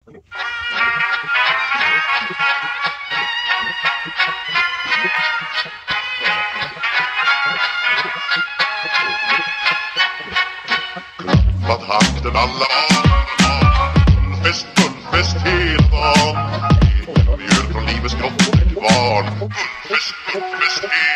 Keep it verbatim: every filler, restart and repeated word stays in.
Klappat hakten alla Fullfest, fullfest hela dagen. Mjöl från livets grott till barn. Fullfest, fullfest hela